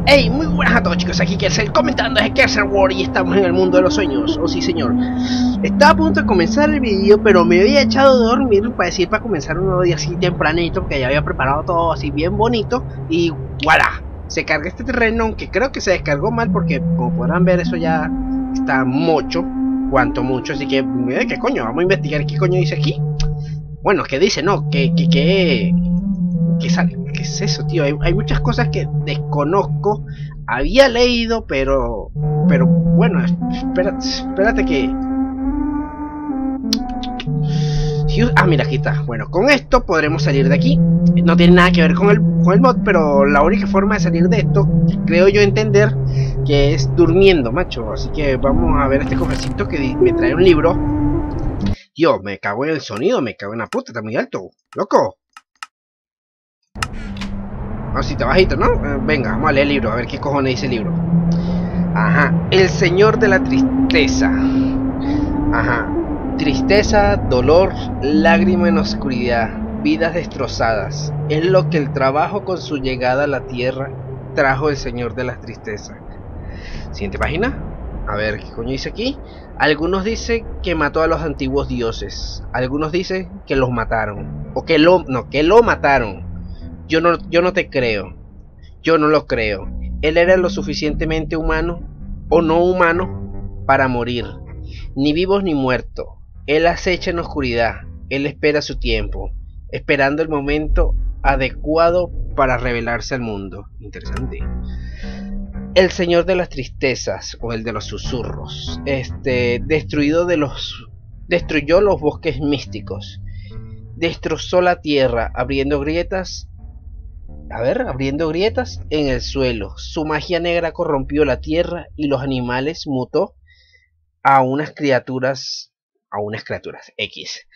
Hey, muy buenas a todos chicos, aquí Kersel comentando desde Kersel World y estamos en el mundo de los sueños. Oh sí señor. Estaba a punto de comenzar el vídeo, pero me había echado de dormir para comenzar un nuevo día así tempranito, porque ya había preparado todo así bien bonito. Y voilà, se carga este terreno, aunque creo que se descargó mal porque como podrán ver eso ya está mucho, cuanto mucho. Así que, ¿qué coño? Vamos a investigar qué coño dice aquí. Bueno, ¿qué dice? No, ¿qué sale? ¿Qué es eso, tío? Hay muchas cosas que desconozco. Había leído, pero bueno, espérate que... Ah, mira, aquí está. Bueno, con esto podremos salir de aquí. No tiene nada que ver con el mod, pero la única forma de salir de esto, creo yo entender, que es durmiendo, macho. Así que vamos a ver este cofrecito que me trae un libro. Yo me cago en el sonido, me cago en la puta, está muy alto, loco. Así está bajito, ¿no? Venga, vamos a leer el libro, a ver qué cojones dice el libro. Ajá, el señor de la tristeza. Ajá, tristeza, dolor, lágrima en oscuridad, vidas destrozadas. Es lo que el trabajo con su llegada a la tierra trajo el señor de la tristeza. Siguiente página. A ver, ¿qué coño dice aquí? Algunos dicen que mató a los antiguos dioses. Algunos dicen que los mataron. O que lo mataron. Yo no te creo. Yo no lo creo. Él era lo suficientemente humano o no humano para morir. Ni vivos ni muertos. Él acecha en oscuridad. Él espera su tiempo. Esperando el momento adecuado para revelarse al mundo. Interesante. El señor de las tristezas o el de los susurros. Destruyó los bosques místicos. Destrozó la tierra abriendo grietas en el suelo. Su magia negra corrompió la tierra y los animales mutó a unas criaturas X.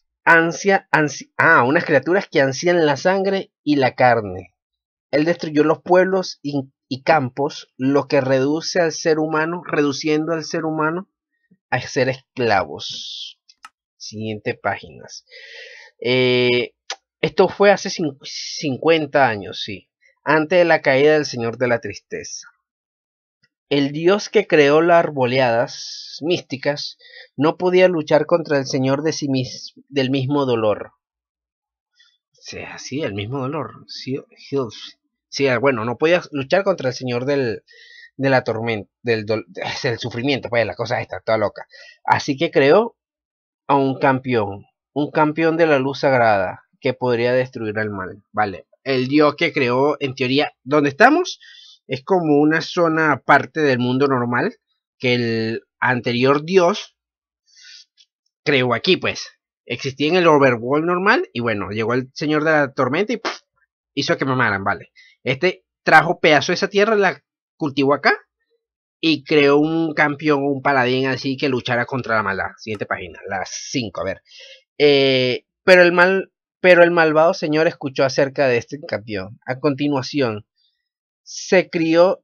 Unas criaturas que ansían la sangre y la carne. Él destruyó los pueblos y campos, lo que reduciendo al ser humano a ser esclavos. Siguiente páginas. Esto fue hace 50 años, sí, antes de la caída del señor de la tristeza. El dios que creó las arboleadas místicas no podía luchar contra el señor del mismo dolor. Sí, el mismo dolor. Sí, bueno, no podía luchar contra el señor de la tormenta, del sufrimiento, pues la cosa está toda loca. Así que creó a un campeón de la luz sagrada que podría destruir al mal. Vale, el dios que creó, en teoría, donde estamos es como una zona aparte del mundo normal que el anterior dios creó aquí, pues. Existía en el overworld normal y bueno, llegó el señor de la tormenta y hizo que me mamaran, vale. Trajo pedazo de esa tierra, la cultivó acá y creó un campeón, un paladín así que luchara contra la maldad. Siguiente página, las 5, a ver. Pero el malvado señor escuchó acerca de este campeón. A continuación, se crió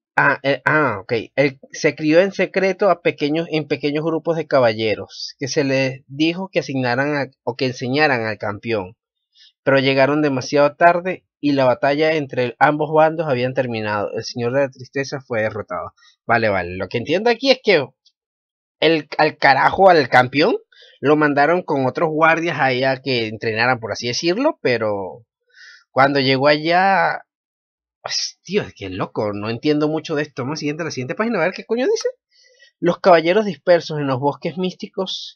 se crió en secreto en pequeños grupos de caballeros, que se les dijo que que enseñaran al campeón, pero llegaron demasiado tarde y la batalla entre ambos bandos habían terminado. El señor de la tristeza fue derrotado. Vale, lo que entiendo aquí es que al carajo al campeón lo mandaron con otros guardias allá que entrenaran, por así decirlo, pero cuando llegó allá... Pues, tío, es que loco, no entiendo mucho de esto. Vamos a la siguiente página, a ver qué coño dice. Los caballeros dispersos en los bosques místicos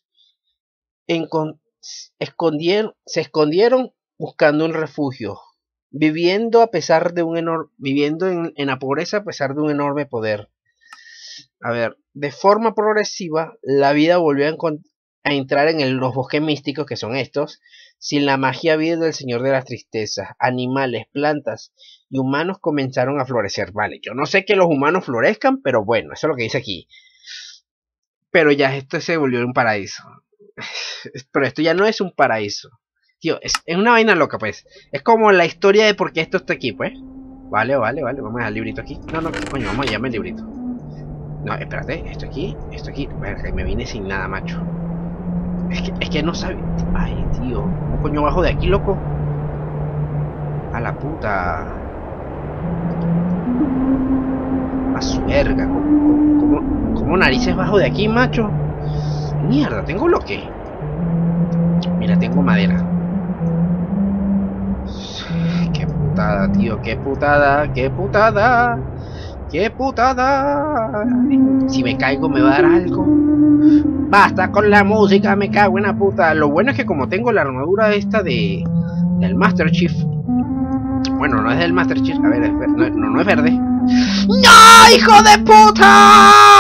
se escondieron buscando un refugio, viviendo en la pobreza a pesar de un enorme poder. A ver, de forma progresiva, la vida volvió a entrar en los bosques místicos, que son estos, sin la magia vida del señor de las tristezas. Animales, plantas y humanos comenzaron a florecer. Vale, yo no sé que los humanos florezcan, pero bueno, eso es lo que dice aquí. Pero ya esto se volvió un paraíso. Pero esto ya no es un paraíso. Tío, es una vaina loca, pues. Es como la historia de por qué esto está aquí, pues. Vale, vamos a dejar el librito aquí. No, ¿qué coño? Vamos a llamar el librito. No, espérate, esto aquí. Verga, me vine sin nada, macho. Es que no sabe. Ay, tío. ¿Cómo coño bajo de aquí, loco? A la puta. Verga, ¿cómo narices bajo de aquí, macho? Mierda, tengo bloque. Mira, tengo madera. Qué putada, tío, qué putada, qué putada. ¡Qué putada! Si me caigo me va a dar algo. Basta con la música, me cago en la puta. Lo bueno es que como tengo la armadura esta del Master Chief. Bueno, no es del Master Chief. A ver, no es verde. ¡No, hijo de puta!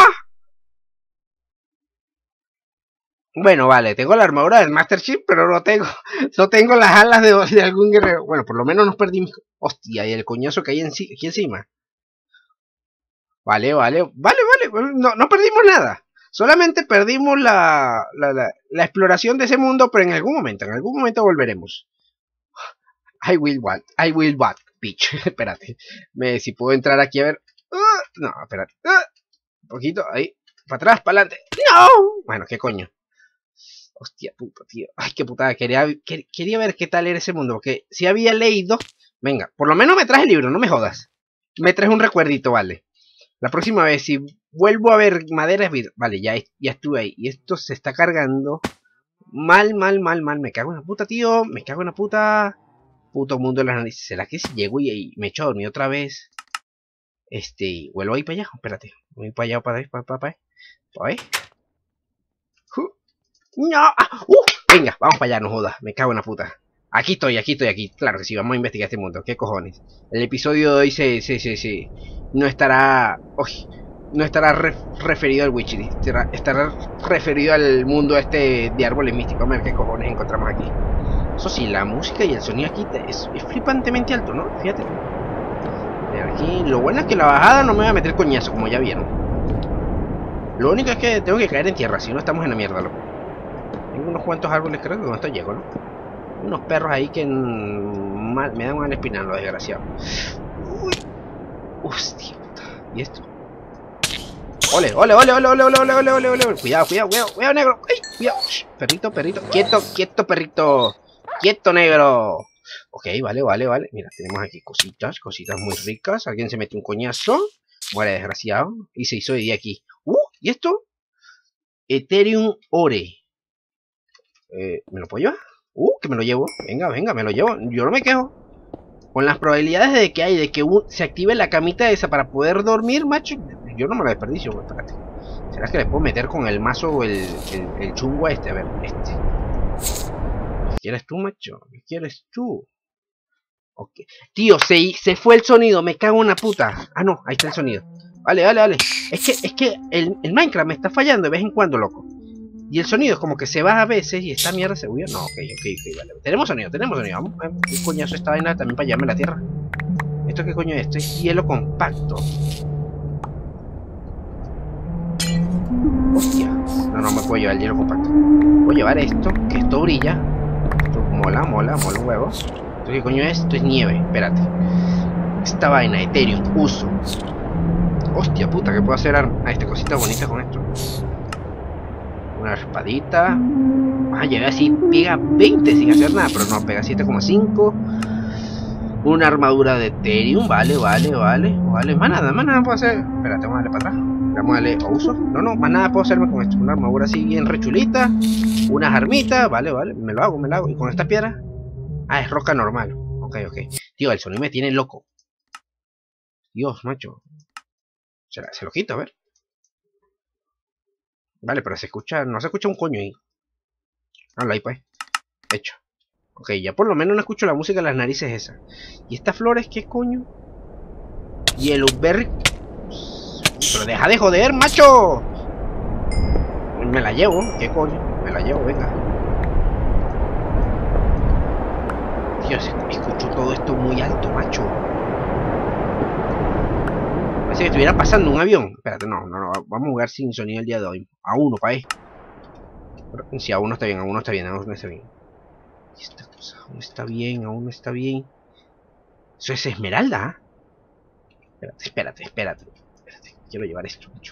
Bueno, vale, tengo la armadura del Master Chief, pero no tengo las alas de algún guerrero. Bueno, por lo menos nos perdimos. Hostia, y el coñazo que hay aquí encima. Vale. No perdimos nada. Solamente perdimos la exploración de ese mundo, pero en algún momento volveremos. I will what, bitch. Espérate. Si puedo entrar aquí a ver. No, espérate. Un poquito, ahí. Para atrás, para adelante. ¡No! Bueno, qué coño. Hostia puta, tío. Ay, qué putada. Quería ver qué tal era ese mundo. Porque si había leído. Venga, por lo menos me traes el libro, no me jodas. Me traes un recuerdito, vale. La próxima vez, si vuelvo a ver madera, vale, ya estuve ahí. Y esto se está cargando. Mal. Me cago en la puta, tío. Me cago en la puta. Puto mundo de las narices. ¿Será que si llego y me echo a dormir otra vez? Vuelvo ahí para allá. Espérate. Voy para allá, para ahí. No. Venga, vamos para allá, no jodas. Me cago en la puta. Aquí estoy. Claro que sí, vamos a investigar este mundo. ¿Qué cojones? El episodio de hoy sí. No estará. No estará referido al Witchery. Estará referido al mundo este de árboles místicos. A ver qué cojones encontramos aquí. Eso sí, la música y el sonido aquí es flipantemente alto, ¿no? Fíjate. Aquí, lo bueno es que la bajada no me va a meter coñazo, como ya vieron. Lo único es que tengo que caer en tierra, si no estamos en la mierda, loco. Tengo unos cuantos árboles, creo que con esto llego, ¿no? Unos perros ahí que me dan una espina, los desgraciados. Uy. Hostia puta. ¿Y esto? ¡Ole! Cuidado, negro. ¡Ay! Cuidado. Perrito. Quieto, perrito. Quieto, negro. Ok, vale. Mira, tenemos aquí cositas muy ricas. Alguien se mete un coñazo. Muere desgraciado. Y se hizo de día aquí. ¿Y esto? Ethereum Ore. ¿Me lo puedo llevar? Que me lo llevo. Venga, me lo llevo. Yo no me quejo. Con las probabilidades de que se active la camita esa para poder dormir, macho, yo no me lo desperdicio, pues, espérate. ¿Será que le puedo meter con el mazo o el chungo a este? A ver, ¿Qué quieres tú, macho? ¿Qué quieres tú? Ok. Tío, se fue el sonido, me cago en la puta. Ah, no, ahí está el sonido. Vale. Es que el Minecraft me está fallando de vez en cuando, loco. Y el sonido es como que se va a veces y esta mierda se huye. No, ok, vale. Tenemos sonido. Vamos, ¿qué coño es esta vaina también para llamarme la tierra? ¿Esto qué coño es? Esto es hielo compacto. Hostia. No me puedo llevar el hielo compacto. Voy a llevar esto, que esto brilla. Esto mola un huevo. ¿Esto qué coño es? Esto es nieve, espérate. Esta vaina, Ethereum, uso. Hostia puta, ¿qué puedo hacer a esta cosita bonita con esto? Una espadita. Llega así, pega 20 sin hacer nada, pero no, pega 7,5. Una armadura de Ethereum, vale. Más nada puedo hacer. Espérate, vamos a darle para atrás. Vamos a darle a uso. No, más nada puedo hacerme con esto. Una armadura así bien rechulita. Unas armitas, vale. Me lo hago. Y con esta piedra. Es roca normal. Ok. Tío, el sonido me tiene loco. Dios, macho. Se lo quito, a ver. Vale, pero no se escucha un coño ahí. Ahí pues. Hecho. Ok, ya por lo menos no escucho la música de las narices esa. ¿Y estas flores qué coño? Yellowberry. Pero deja de joder, macho. Me la llevo, ¿qué coño? Me la llevo, venga. Dios, escucho todo esto muy alto, macho. Parece que estuviera pasando un avión. Espérate, no. Vamos a jugar sin sonido el día de hoy. A uno, pa' ahí. Sí, aún no está bien. ¿Y esta cosa? Aún no está bien. Eso es esmeralda. Espérate. Quiero llevar esto, mucho.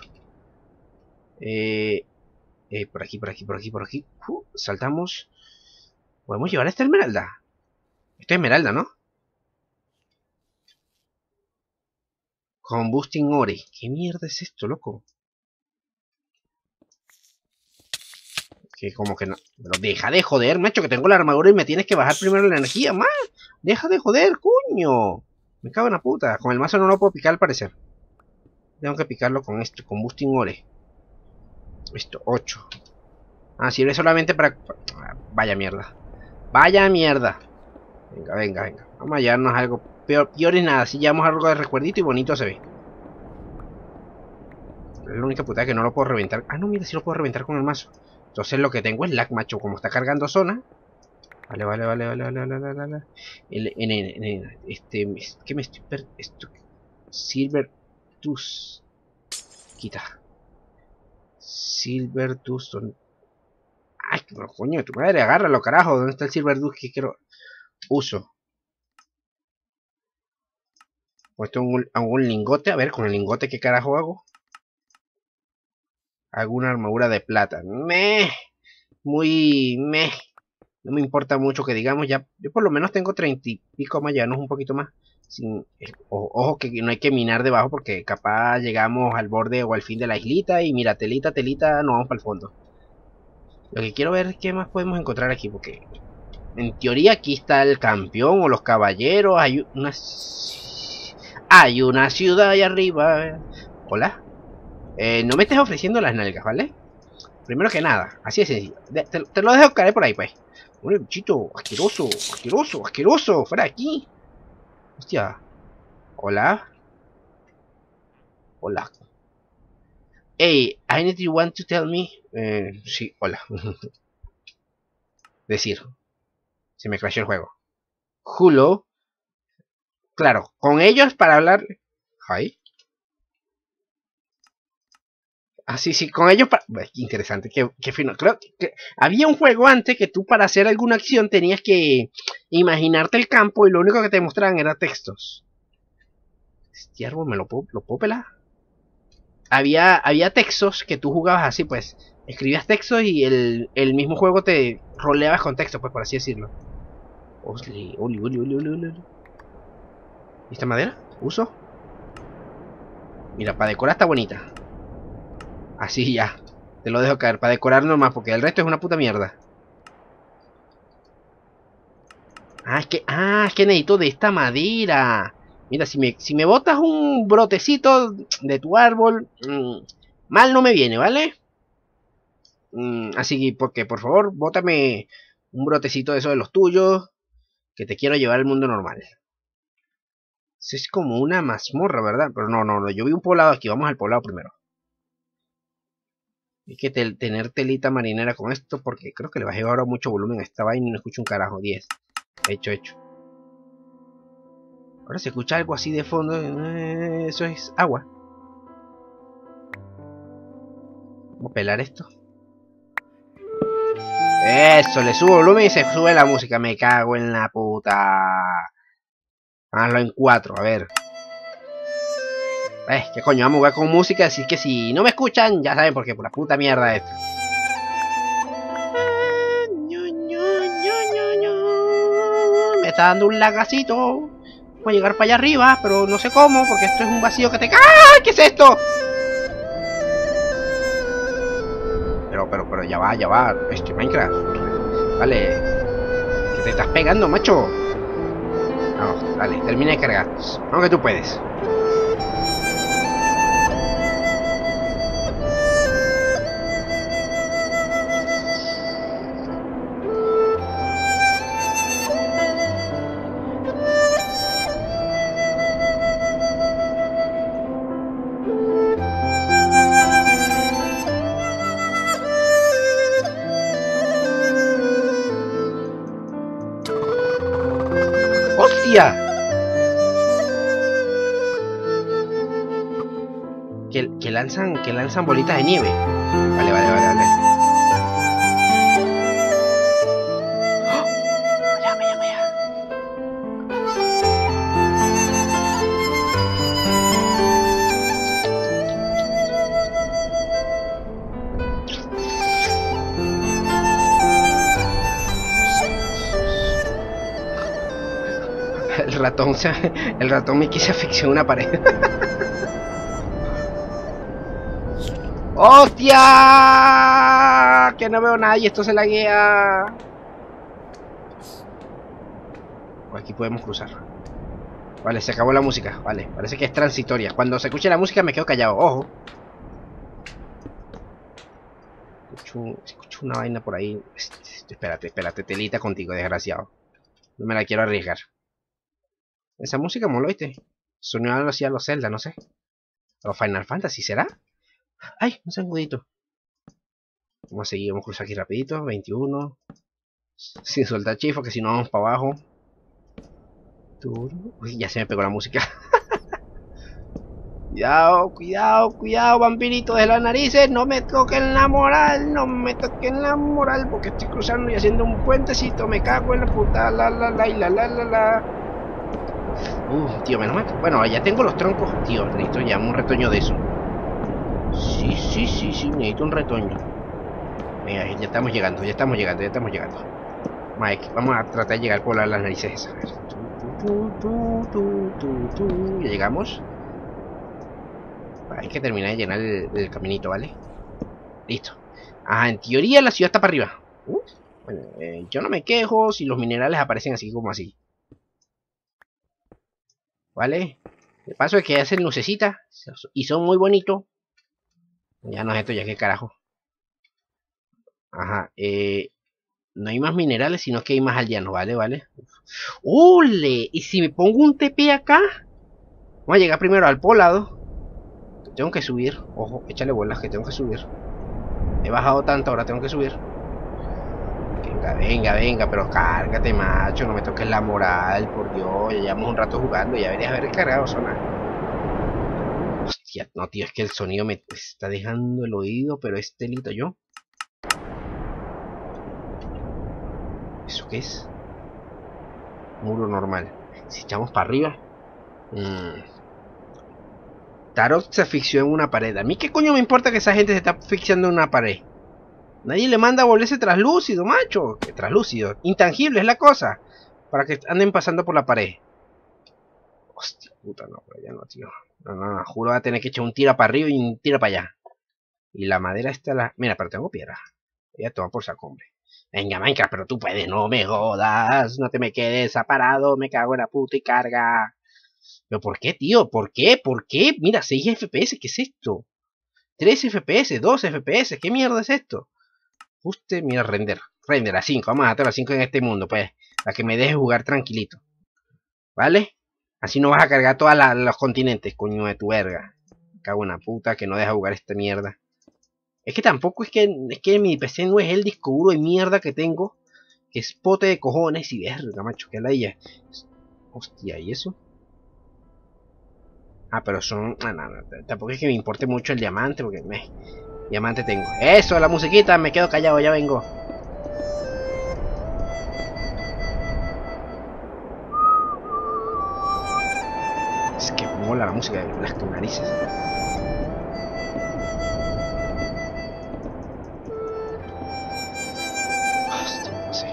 Por aquí. Saltamos. ¿Podemos llevar esta esmeralda? Esta es esmeralda, ¿no? Combusting ore. ¿Qué mierda es esto, loco? Que como que no. Pero deja de joder, macho, que tengo la armadura y me tienes que bajar primero la energía, más. Deja de joder, coño. Me cago en la puta. Con el mazo no lo puedo picar al parecer. Tengo que picarlo con esto, combusting ore. Esto, 8. Ah, sirve solamente para... Vaya mierda. Vaya mierda. Venga, venga, venga. Vamos a llevarnos algo. Peor es nada. Si llevamos algo de recuerdito y bonito se ve. Es la única putada que no lo puedo reventar. Ah, no, mira, si lo puedo reventar con el mazo. Entonces lo que tengo es lag, macho. Como está cargando zona. Vale. ¿Qué me estoy esto? Silver Tooth. Quita. Silver Tooth. Ay, no, coño, tu madre, agárralo, carajo. ¿Dónde está el Silver Tooth que quiero? Uso. Puesto un lingote. A ver, con el lingote, ¿qué carajo hago? Hago una armadura de plata. Muy no me importa mucho que digamos ya. Yo por lo menos tengo 30 y pico más, ya no es un poquito más. Ojo que no hay que minar debajo porque capaz llegamos al borde o al fin de la islita y mira, telita, no vamos para el fondo. Lo que quiero ver es qué más podemos encontrar aquí, porque en teoría aquí está el campeón o los caballeros. Hay una ciudad ahí arriba. Hola. No me estés ofreciendo las nalgas, ¿vale? Primero que nada, así de sencillo. Te lo dejo caer por ahí, pues. Un bichito asqueroso. Fuera de aquí. Hostia. Hola. Hey, I need you want to tell me. Sí, hola. Decir. Se me crashó el juego. Hulo. Claro, con ellos para hablar. Hi. Ah, sí, con ellos para... Interesante, qué fino. Creo que había un juego antes que tú para hacer alguna acción tenías que imaginarte el campo y lo único que te mostraban era textos. Este árbol me lo puedo pelar. Había textos que tú jugabas así, pues. Escribías textos y el mismo juego te roleabas con textos, pues por así decirlo. Oli. ¿Y esta madera? ¿Uso? Mira, para decorar está bonita. Así ya. Te lo dejo caer. Para decorar nomás, porque el resto es una puta mierda. Es que necesito de esta madera. Mira, si me botas un brotecito de tu árbol, mal no me viene, ¿vale? Así que, porque por favor, bótame un brotecito de eso de los tuyos, que te quiero llevar al mundo normal. Eso es como una mazmorra, ¿verdad? Pero no, yo vi un poblado aquí, vamos al poblado primero. Hay que tener telita marinera con esto, porque creo que le bajé ahora mucho volumen a esta vaina y no escucho un carajo. 10. Hecho. Ahora se escucha algo así de fondo. Eso es agua. Vamos a pelar esto. Eso, le subo volumen y se sube la música. Me cago en la puta. Hazlo en 4, a ver. ¿Qué coño? Vamos a jugar con música, así que si no me escuchan, ya saben por qué, por la puta mierda esto. Me está dando un lagacito. Voy a llegar para allá arriba, pero no sé cómo, porque esto es un vacío que te... ¡Ah! ¿Qué es esto? Pero ya va. Minecraft. Vale. ¿Qué te estás pegando, macho? No, dale, termina de cargar. Vamos que tú puedes. ¡Hostia! Que lanzan bolitas de nieve. Vale. ¡Oh! Vaya. El ratón me quise asfixiar una pared. ¡Hostia! Que no veo nada y esto se laguea. Aquí podemos cruzar. Vale, se acabó la música. Vale, parece que es transitoria. Cuando se escuche la música me quedo callado. Ojo. Escucho una vaina por ahí. Espérate, telita contigo, desgraciado. No me la quiero arriesgar. Esa música mola, ¿viste? Sonido algo así a los Zelda, no sé. A los Final Fantasy, ¿será? ¡Ay! Un sangudito. Vamos a seguir, vamos a cruzar aquí rapidito. 21. Sin soltar chifo, que si no vamos para abajo. Uy, ya se me pegó la música. Cuidado, cuidado, cuidado, vampirito de las narices. No me toquen la moral, no me toquen la moral. Porque estoy cruzando y haciendo un puentecito. Me cago en la puta. La. Tío, menos mal. Bueno, ya tengo los troncos. Tío, necesito ya un retoño de eso. Sí, necesito un retoño. Venga, ya estamos llegando. Mike, vamos a tratar de llegar por las narices esas. Ya llegamos. Hay que terminar de llenar el caminito, ¿vale? Listo. Ajá, en teoría la ciudad está para arriba. Bueno, yo no me quejo si los minerales aparecen así como así. ¿Vale? El paso es que hacen lucecitas y son muy bonitos. Ya no es esto, ya que carajo. Ajá, no hay más minerales, sino que hay más aldeanos, ¿vale? ¡Ule! ¿Y si me pongo un TP acá? Vamos a llegar primero al poblado. Tengo que subir. Ojo, échale bolas que tengo que subir. He bajado tanto, ahora tengo que subir. Venga, pero cárgate, macho. No me toques la moral, por Dios. Ya llevamos un rato jugando, ya deberías haber cargado zona. Hostia, no, tío, es que el sonido me está dejando el oído, pero es telito yo. ¿Eso qué es? Muro normal. Si echamos para arriba. Tarot se asfixió en una pared. A mí qué coño me importa que esa gente se está asfixiando en una pared. Nadie le manda a volverse traslúcido, macho. Que traslúcido. Intangible es la cosa. Para que anden pasando por la pared. Hostia puta, no, pero ya no, tío. No, juro va a tener que echar un tiro para arriba y un tiro para allá. Y la madera está la... Mira, pero tengo piedra. Voy a tomar por saco, hombre. Venga, Minecraft, pero tú puedes, no me jodas. No te me quedes parado, me cago en la puta y carga. ¿Pero por qué, tío? ¿Por qué? Mira, 6 FPS, ¿qué es esto? 3 FPS, 2 FPS, ¿qué mierda es esto? Ajuste, mira, render a 5, vamos a hacer a 5 en este mundo, pues. Para que me dejes jugar tranquilito. ¿Vale? Así no vas a cargar todos los continentes, coño de tu verga. Cago en la puta que no deja jugar esta mierda. Es que tampoco es que mi PC no es el disco duro de mierda que tengo. Que es pote de cojones y verga, macho, que la ella. Hostia, ¿y eso? Ah, pero son... No, tampoco es que me importe mucho el diamante, porque diamante tengo. Eso, la musiquita, me quedo callado, ya vengo. Es que mola la música de las narices. Hostia, no sé.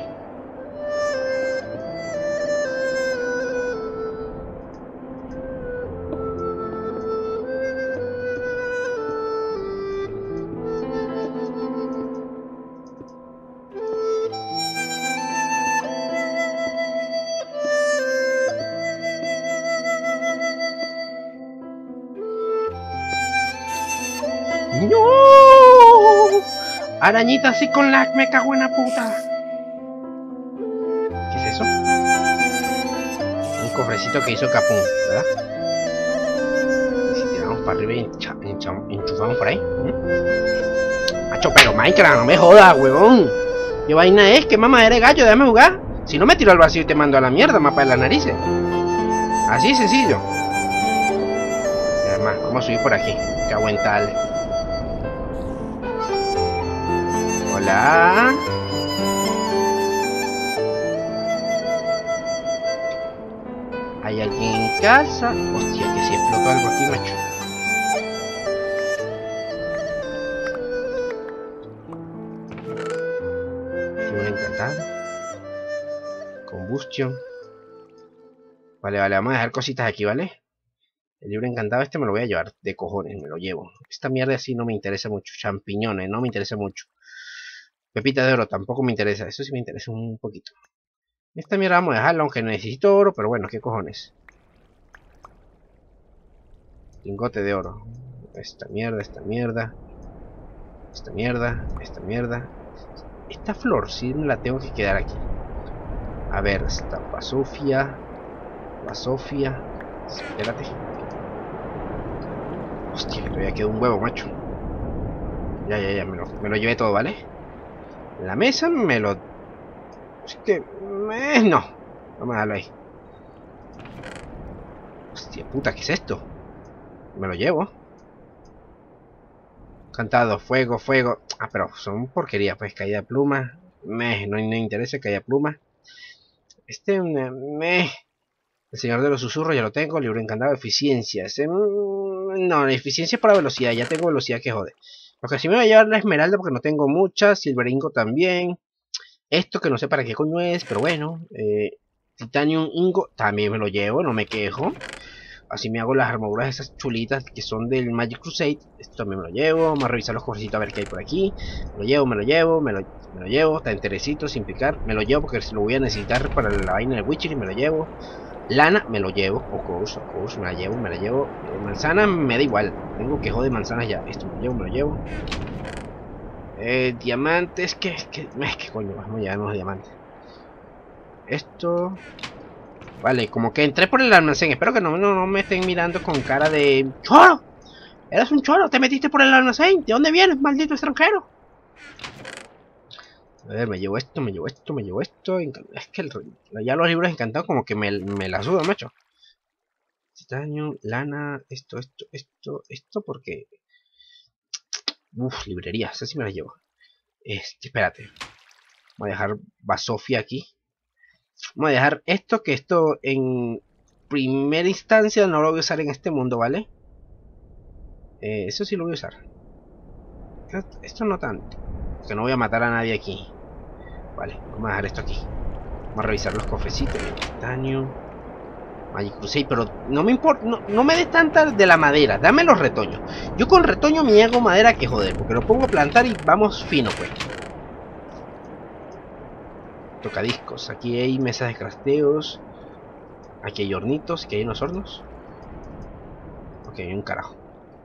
¡No! Arañita así con lag, me cago en la puta. ¿Qué es eso? Un cofrecito que hizo Capun, ¿verdad? Y si tiramos para arriba y enchufamos por ahí. Macho, pero Minecraft, no me jodas, huevón. ¿Qué vaina es? ¿Qué mamadera de gallo? Déjame jugar. Si no me tiro al vacío y te mando a la mierda, mapa de las narices. Así sencillo. Y además, ¿cómo subir por aquí? Qué aguantable. Hola. ¿Hay alguien en casa? Hostia, que si explotó algo aquí, macho. Figura encantada. Combustion. Vale, vamos a dejar cositas aquí, ¿vale? El libro encantado este me lo voy a llevar. De cojones, me lo llevo. Esta mierda así no me interesa mucho. Champiñones, no me interesa mucho. Pepitas de oro tampoco me interesa. Eso sí me interesa un poquito. Esta mierda vamos a dejarla, aunque necesito oro, pero bueno, qué cojones. Lingote de oro. Esta mierda, esta mierda. Esta mierda, esta mierda. Esta flor sí me la tengo que quedar aquí. A ver, esta basofia. Basofia. Espérate. Hostia, todavía quedó un huevo, macho. Ya, me lo llevé todo, ¿vale? La mesa me lo... Es que... no. Vamos a dejarlo ahí. Hostia puta, ¿qué es esto? Me lo llevo. Cantado, fuego, fuego. Ah, pero son porquerías, pues. Caída de pluma. No interesa caída de pluma. El Señor de los Susurros ya lo tengo. Libro encantado, eficiencia. No, la eficiencia es para velocidad. Ya tengo velocidad que jode. Lo que sí me voy a llevar la esmeralda porque no tengo muchas. Silveringo también. Esto que no sé para qué coño es, pero bueno. Titanium Ingo también me lo llevo, no me quejo. Así me hago las armaduras esas chulitas que son del Magic Crusade. Esto también me lo llevo. Vamos a revisar los cofrecitos a ver qué hay por aquí. Me lo llevo. Está enterecito, sin picar. Me lo llevo porque lo voy a necesitar para la vaina del Witcher y me lo llevo. Lana, me lo llevo. Of course, me la llevo. Manzana, me da igual. Tengo quejo de manzanas ya. Esto me lo llevo. Diamantes, ¿qué coño? Vamos a llevarnos los diamantes. Esto... Vale, como que entré por el almacén. Espero que no me estén mirando con cara de... ¡Choro! ¡Eres un choro! ¡Te metiste por el almacén! ¿De dónde vienes, maldito extranjero? A ver, me llevo esto. Es que ya los libros encantados como que me la sudan, macho. Titanio, lana, esto, porque... Uf, librerías, así me las llevo. Espérate. Voy a dejar Basofia aquí. Vamos a dejar esto, que esto en primera instancia no lo voy a usar en este mundo, ¿vale? Eso sí lo voy a usar. Esto no tanto, porque no voy a matar a nadie aquí. Vale, vamos a dejar esto aquí. Vamos a revisar los cofrecitos. Titanio, Magic Crusade, pero no me importa, no me des tanta de la madera. Dame los retoños. Yo con retoño me hago madera que joder, porque lo pongo a plantar y vamos fino, pues. Tocadiscos, aquí hay mesas de crafteos. Aquí hay hornitos, aquí hay unos hornos. Ok, hay un carajo.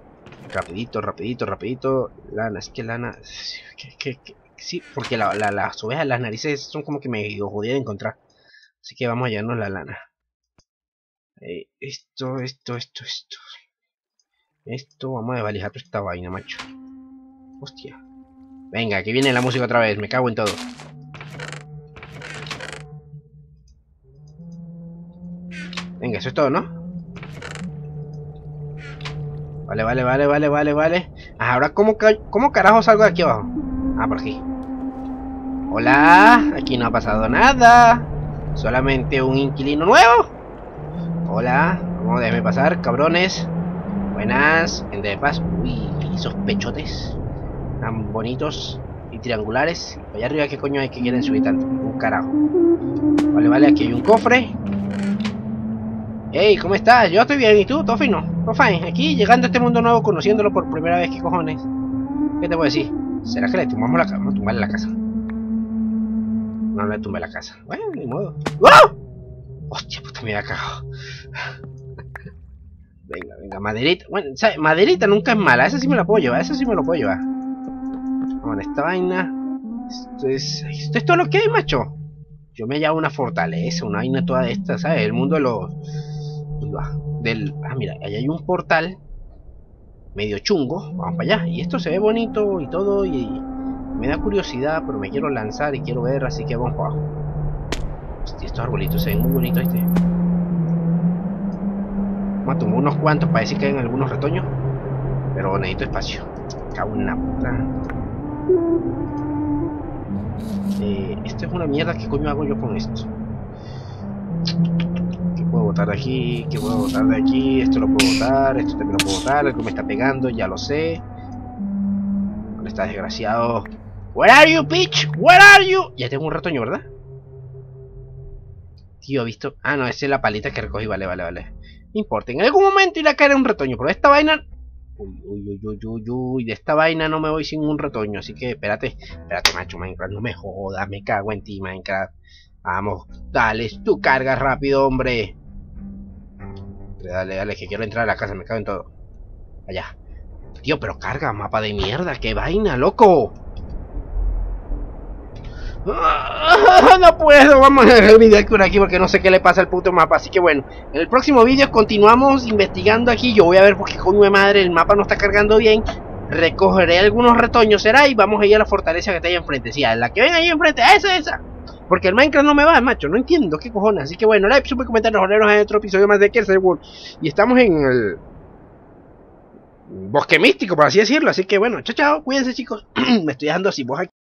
Rapidito. Lana, es que lana... Sí, porque las ovejas, las narices son como que me jodía de encontrar. Así que vamos a llevarnos la lana. Esto, vamos a desvalijar toda esta vaina, macho. Hostia. Venga, que viene la música otra vez, me cago en todo. Venga, eso es todo, ¿no? Vale. Ahora, ¿cómo carajo salgo de aquí abajo? Ah, por aquí. Hola, aquí no ha pasado nada. Solamente un inquilino nuevo. Hola, ¿cómo déjeme pasar, cabrones? Buenas, gente de paz. Uy, esos pechotes tan bonitos y triangulares. Allá arriba, ¿qué coño hay que quieren subir tanto? Un carajo. Vale, aquí hay un cofre. Hey, ¿cómo estás? Yo estoy bien, ¿y tú? ¿Todo fino? ¿Todo fine? Aquí, llegando a este mundo nuevo, conociéndolo por primera vez, ¿qué cojones? ¿Qué te voy a decir? ¿Será que le tumbamos la casa? Vamos a tumbarle la casa. No le tumbé la casa. Bueno, ni modo. ¡Oh! Hostia, puta, me había cagado. Venga, maderita. Bueno, ¿sabes? Maderita nunca es mala. Esa sí me la puedo llevar, Vamos a esta vaina. Esto es todo lo que hay, macho. Yo me llamo una fortaleza, una vaina toda de esta, ¿sabes? El mundo de los... Ah, mira, allá hay un portal medio chungo. Vamos para allá. Y esto se ve bonito y todo. Y me da curiosidad, pero me quiero lanzar y quiero ver, así que vamos para abajo. Hostia, estos arbolitos se ven muy bonitos, ¿viste? Vamos a tomar unos cuantos para decir que hay algunos retoños. Pero necesito espacio. Cago en la puta. Esto es una mierda. ¿Qué coño hago yo con esto? ¿Qué puedo botar de aquí? ¿Qué puedo botar de aquí? Esto lo puedo botar. Esto también lo puedo botar. Algo me está pegando, ya lo sé. ¿Dónde está, desgraciado? Where are you, bitch? Where are you? Ya tengo un retoño, ¿verdad? Tío, ¿ha visto? Ah, no, esa es la palita que recogí. Vale. No importa, en algún momento irá a caer un retoño, pero esta vaina... Uy, de esta vaina no me voy sin un retoño, así que espérate, macho, Minecraft, no me jodas, me cago en ti, Minecraft. Vamos, dale, tú cargas rápido, hombre. Dale, que quiero entrar a la casa, me cago en todo. Allá. Tío, pero carga, mapa de mierda, qué vaina, loco. No puedo, vamos a dejar el video por aquí porque no sé qué le pasa al puto mapa. Así que bueno, en el próximo video continuamos investigando aquí. Yo voy a ver por qué coño de madre el mapa no está cargando bien. Recogeré algunos retoños, será, y vamos a ir a la fortaleza que está ahí enfrente. Sí, a la que ven ahí enfrente, esa. Porque el Minecraft no me va, macho, no entiendo qué cojones. Así que bueno, like, super, comentarios, jodernos en otro episodio más de Kerbal World. Y estamos en el bosque místico, por así decirlo. Así que bueno, chao, cuídense, chicos. Me estoy dejando así, vos aquí.